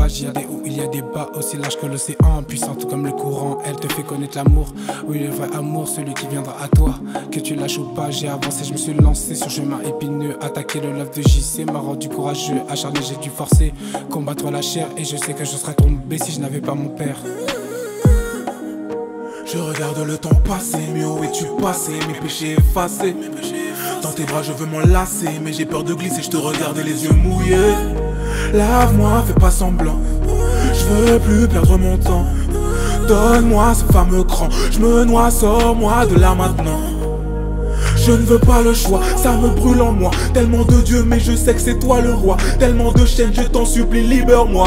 vaches, il y a des hauts, il y a des bas, aussi large que l'océan, puissante comme le courant. Elle te fait connaître l'amour, oui le vrai amour, celui qui viendra à toi. Que tu lâches ou pas, j'ai avancé, je me suis lancé sur chemin épineux. Attaquer le love de JC m'a rendu courageux, acharné j'ai dû forcer, combattre la chair et je sais que je serais tombé si je n'avais pas mon père. Je regarde le temps passer, mais où es-tu passé? Mes péchés effacés. Dans tes bras je veux m'enlacer, mais j'ai peur de glisser, je te regarde les yeux mouillés. Lave-moi, fais pas semblant, je veux plus perdre mon temps. Donne-moi ce fameux cran, je me noie, sors-moi de là maintenant. Je ne veux pas le choix, ça me brûle en moi. Tellement de Dieu, mais je sais que c'est toi le roi. Tellement de chaînes, je t'en supplie, libère-moi.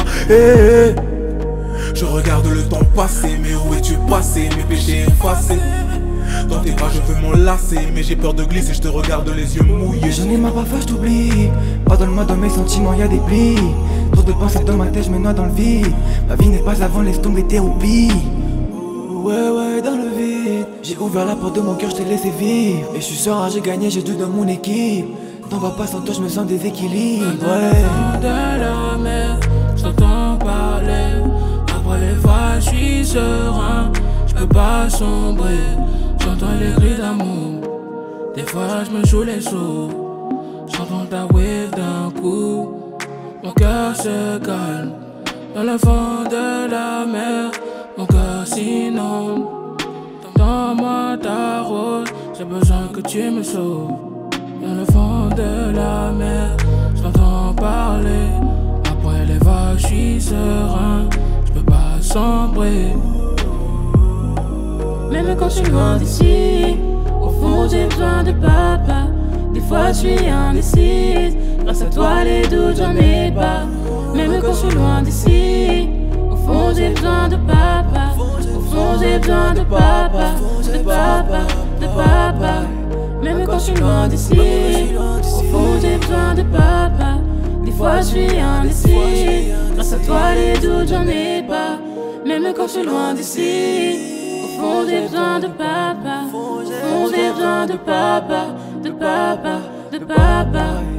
Je regarde le temps passer, mais où es-tu passé? Mes péchés effacés. Dans tes bras je veux m'enlacer, mais j'ai peur de glisser, je te regarde les yeux mouillés. J'en ai marre, parfois je t'oublie. Pardonne-moi, dans mes sentiments y'a des plis. Trop de pensées dans ma tête, je me noie dans le vide. Ma vie n'est pas avant, laisse tomber tes roupies. Ouais, dans le vide. J'ai ouvert la porte de mon cœur, je t'ai laissé vivre. Et je suis serein, j'ai gagné, j'ai dû dans mon équipe. T'en vas pas sans toi, je me sens déséquilibre. Ouais. De la mer, j'entends parler. Après les vagues, je suis serein. Je peux pas sombrer. J'entends les cris d'amour. Des fois je me joue les sauts. J'entends ta wave d'un coup. Mon cœur se calme. Dans le fond de la mer, mon cœur s'inonde. Donne-moi ta rose, j'ai besoin que tu me sauves. Dans le fond de la mer, j'entends parler. Après les vagues, je suis serein. Je peux pas sombrer. Même quand je suis loin d'ici, au fond j'ai besoin de papa. Des fois je suis indécise, grâce à toi les doutes j'en ai pas. Même quand je suis loin d'ici, au fond j'ai besoin de papa. Au fond j'ai besoin de papa, de papa, de papa. Même quand je suis loin d'ici, au fond j'ai besoin de papa. Des fois je suis indécise, grâce à toi les doutes j'en ai pas. Même quand je suis loin d'ici, au fond j'ai besoin de papa. Au fond j'ai besoin de papa, de papa, de papa.